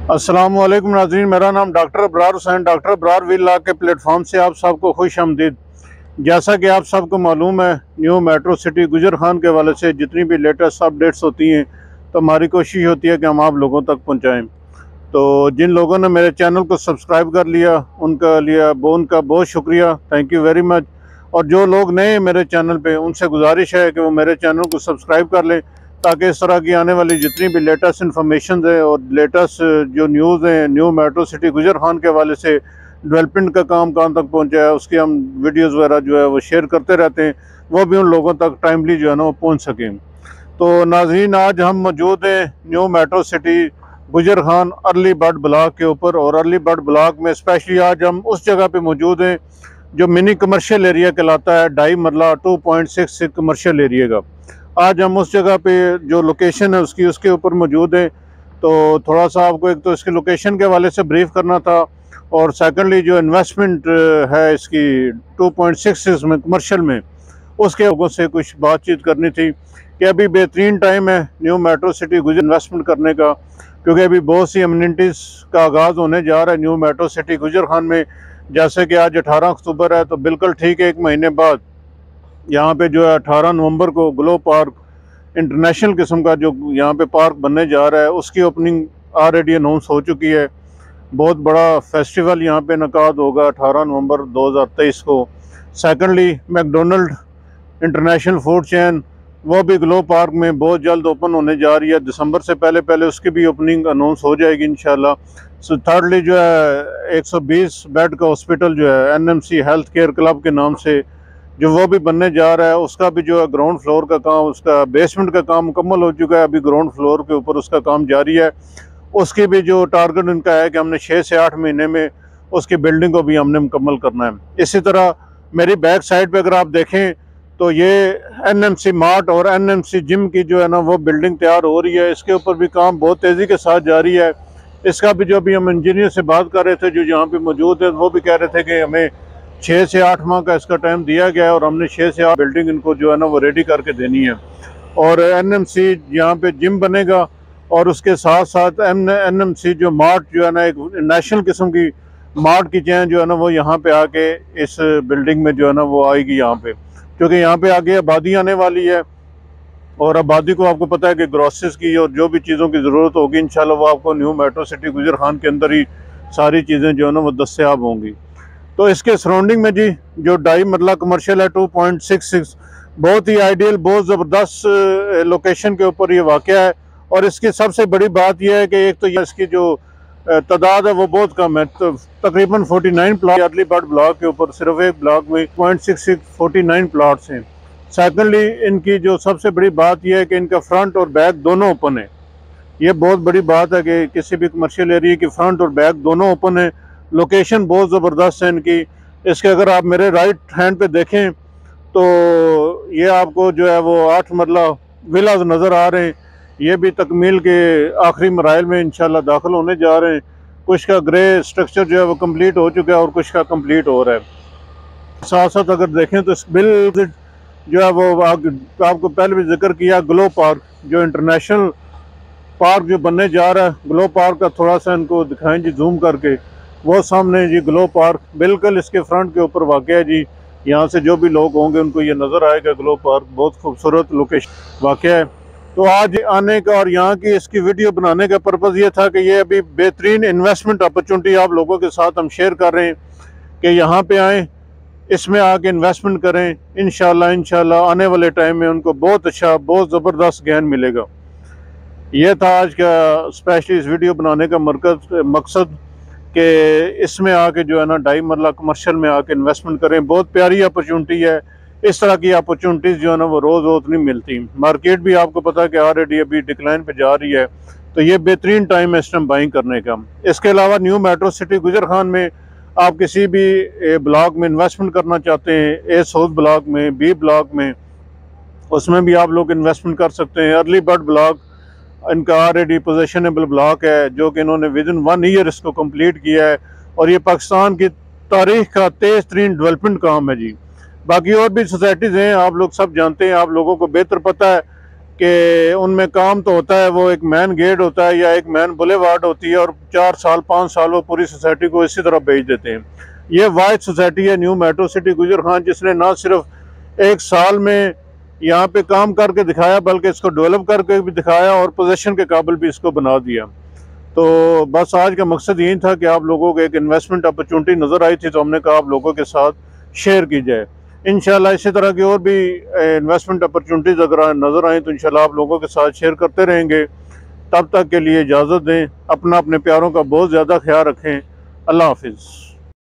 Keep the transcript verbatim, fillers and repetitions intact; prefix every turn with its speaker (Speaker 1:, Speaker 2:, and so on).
Speaker 1: अस्सलाम वालेकुम नाज़रीन, मेरा नाम doctor Abrar Hussain doctor Abrar villa के प्लेटफॉर्म से आप सबको खुश आमदीद। जैसा कि आप सबको मालूम है, new metro city Gujar Khan के हवाले से जितनी भी लेटेस्ट अपडेट्स होती हैं तो हमारी कोशिश होती है कि हम आप लोगों तक पहुंचाएं। तो जिन लोगों ने मेरे चैनल को सब्सक्राइब कर लिया उनका लिया वो उनका बहुत शुक्रिया, थैंक यू वेरी मच। और जो लोग नए मेरे चैनल पे, उनसे गुजारिश है कि वो मेरे चैनल को सब्सक्राइब कर लें ताकि इस तरह की आने वाली जितनी भी लेटेस्ट इन्फॉर्मेशन है और लेटेस्ट जो न्यूज़ हैं new metro city Gujar Khan के हवाले से डेवलपमेंट का काम कहाँ तक पहुँचा है उसकी हम वीडियोज़ वगैरह जो है वो शेयर करते रहते हैं, वो भी उन लोगों तक टाइमली जो है ना वो पहुँच सकें। तो नाज़रीन, आज हम मौजूद हैं new metro city Gujar Khan early bird block के ऊपर, और अर्ली बर्ड ब्लॉक में स्पेशली आज हम उस जगह पे मौजूद हैं जो मिनी कमर्शियल एरिया कहलाता है, ढाई marla two point six six commercial area का। आज हम उस जगह पे जो लोकेशन है उसकी उसके ऊपर मौजूद हैं। तो थोड़ा सा आपको एक तो इसकी लोकेशन के हवाले से ब्रीफ करना था, और सेकंडली जो इन्वेस्टमेंट है इसकी टू पॉइंट सिक्स सिक्स में कमर्शियल में, उसके लोगों से कुछ बातचीत करनी थी कि अभी बेहतरीन टाइम है new metro city Gujar investment करने का, क्योंकि अभी बहुत सी अम्यूनिटीज़ का आगाज़ होने जा रहा है new metro city Gujar Khan में। जैसे कि आज अठारह अक्टूबर है, तो बिल्कुल ठीक है एक महीने बाद यहाँ पे जो है अठारह नवंबर को ग्लो पार्क इंटरनेशनल किस्म का जो यहाँ पे पार्क बनने जा रहा है उसकी ओपनिंग ऑलरेडी अनाउंस हो चुकी है। बहुत बड़ा फेस्टिवल यहाँ पे इनकाद होगा अठारह नवंबर दो हज़ार तेईस को। Secondly McDonald international food chain, वो भी ग्लो पार्क में बहुत जल्द ओपन होने जा रही है, दिसंबर से पहले पहले उसकी भी ओपनिंग अनाउंस हो जाएगी इंशाल्लाह। सो थर्डली जो है एक सौ बीस बेड का हॉस्पिटल जो है N M C health care club के नाम से जो वो भी बनने जा रहा है, उसका भी जो है ग्राउंड फ्लोर का काम, उसका बेसमेंट का काम मुकम्मल हो चुका है, अभी ग्राउंड फ्लोर के ऊपर उसका काम जारी है। उसकी भी जो टारगेट उनका है कि हमने छः से आठ महीने में उसकी बिल्डिंग को भी हमने मुकम्मल करना है। इसी तरह मेरी बैक साइड पे अगर आप देखें तो ये एन एम सी मार्ट और एन एम सी जिम की जो है ना वो बिल्डिंग तैयार हो रही है, इसके ऊपर भी काम बहुत तेज़ी के साथ जारी है। इसका भी जो अभी हम इंजीनियर से बात कर रहे थे जो यहाँ पे मौजूद है, वो भी कह रहे थे कि हमें छः से आठ माह का इसका टाइम दिया गया है और हमने छः से आठ बिल्डिंग इनको जो है ना वो रेडी करके देनी है। और एन एम सी यहाँ पे जिम बनेगा, और उसके साथ साथ एन एन एम सी जो मार्ट जो है ना एक नेशनल किस्म की मार्ट की चैन जो है ना वो यहाँ पे आके इस बिल्डिंग में जो है ना वो आएगी यहाँ पे, क्योंकि यहाँ पे आगे आबादी आने वाली है। और आबादी को आपको पता है कि ग्रोसरीज की और जो भी चीज़ों की ज़रूरत होगी इंशाल्लाह वो आपको new metro city Gujar Khan के अंदर ही सारी चीज़ें जो है ना वो दस्तयाब होंगी। तो इसके सराउंडिंग में जी जो ढाई मरला कमर्शियल है टू पॉइंट सिक्स सिक्स, बहुत ही आइडियल, बहुत ज़बरदस्त लोकेशन के ऊपर ये वाक़या है। और इसकी सबसे बड़ी बात यह है कि एक तो ये इसकी जो तादाद है वो बहुत कम है, तो तकरीबन उनचास प्लाट अर्ली बर्ड ब्लॉक के ऊपर सिर्फ एक ब्लॉक में पॉइंट सिक्स सिक्स उनचास प्लाट्स हैं। सेकेंडली इनकी जो सबसे बड़ी बात यह है कि इनका फ्रंट और बैक दोनों ओपन है। ये बहुत बड़ी बात है कि किसी भी कमर्शियल एरिया की फ्रंट और बैक दोनों ओपन है। लोकेशन बहुत ज़बरदस्त है इनकी। इसके अगर आप मेरे राइट हैंड पे देखें तो ये आपको जो है वो आठ मरला विलाज नज़र आ रहे हैं। ये भी तकमील के आखिरी मराइल में इंशाल्लाह दाखिल होने जा रहे हैं। कुछ का ग्रे स्ट्रक्चर जो है वो कंप्लीट हो चुका है और कुछ का कंप्लीट हो रहा है। साथ साथ अगर देखें तो इस बिल जो है वो आपको पहले भी जिक्र किया, ग्लो पार्क जो इंटरनेशनल पार्क जो बनने जा रहा है, ग्लो पार्क का थोड़ा सा इनको दिखाएं जी जूम करके, वो सामने जी ग्लो पार्क बिल्कुल इसके फ्रंट के ऊपर वाक़ है जी। यहाँ से जो भी लोग होंगे उनको ये नज़र आएगा ग्लो पार्क, बहुत खूबसूरत लोकेशन वाक़ है। तो आज आने का और यहाँ की इसकी वीडियो बनाने का पर्पज़ ये था कि ये अभी बेहतरीन इन्वेस्टमेंट अपॉर्चुनिटी आप लोगों के साथ हम शेयर कर रहे हैं कि यहाँ पे आएँ, इसमें आके इन्वेस्टमेंट करें। इंशाल्लाह इंशाल्लाह आने वाले टाइम में उनको बहुत अच्छा, बहुत ज़बरदस्त ज्ञान मिलेगा। ये था आज का स्पेशली इस वीडियो बनाने का मरकज़ मकसद कि इसमें आके जो है ना ढाई मरला कमर्शियल में आके इन्वेस्टमेंट करें। बहुत प्यारी अपॉर्चुनिटी है। इस तरह की अपॉर्चुनिटीज़ जो है ना वो रोज़ रोज़ नहीं मिलती। मार्केट भी आपको पता है कि ऑलरेडी अभी डिक्लाइन पे जा रही है, तो ये बेहतरीन टाइम है इस टाइम बाइंग करने का। इसके अलावा new metro city Gujar Khan में आप किसी भी ब्लॉक में इन्वेस्टमेंट करना चाहते हैं, ए साउथ ब्लॉक में, बी ब्लॉक में, उसमें भी आप लोग इन्वेस्टमेंट कर सकते हैं। अर्ली बर्ड ब्लॉक इनका ऑलरेडी पोजेशनेबल ब्लॉक है जो कि इन्होंने विद इन वन ईयर इसको कंप्लीट किया है, और ये पाकिस्तान की तारीख का तेज़ तरीन डेवलपमेंट काम है जी। बाकी और भी सोसाइटीज़ हैं, आप लोग सब जानते हैं, आप लोगों को बेहतर पता है कि उनमें काम तो होता है, वो एक मेन गेट होता है या एक मेन बुलेवार्ड होती है, और चार साल पाँच साल वो पूरी सोसाइटी को इसी तरह भेज देते हैं। ये वाइड सोसाइटी है new metro city Gujar Khan, जिसने ना सिर्फ एक साल में यहाँ पे काम करके दिखाया बल्कि इसको डेवलप करके भी दिखाया और पोजीशन के काबिल भी इसको बना दिया। तो बस आज का मकसद यही था कि आप लोगों को एक इन्वेस्टमेंट अपॉर्चुनिटी नज़र आई थी, तो हमने कहा आप लोगों के साथ शेयर की जाए। इंशाल्लाह इसी तरह की और भी इन्वेस्टमेंट अपॉर्चुनिटीज़ अगर नज़र आए तो इंशाल्लाह आप लोगों के साथ शेयर करते रहेंगे। तब तक के लिए इजाज़त दें, अपना अपने प्यारों का बहुत ज़्यादा ख्याल रखें। अल्लाह हाफिज़।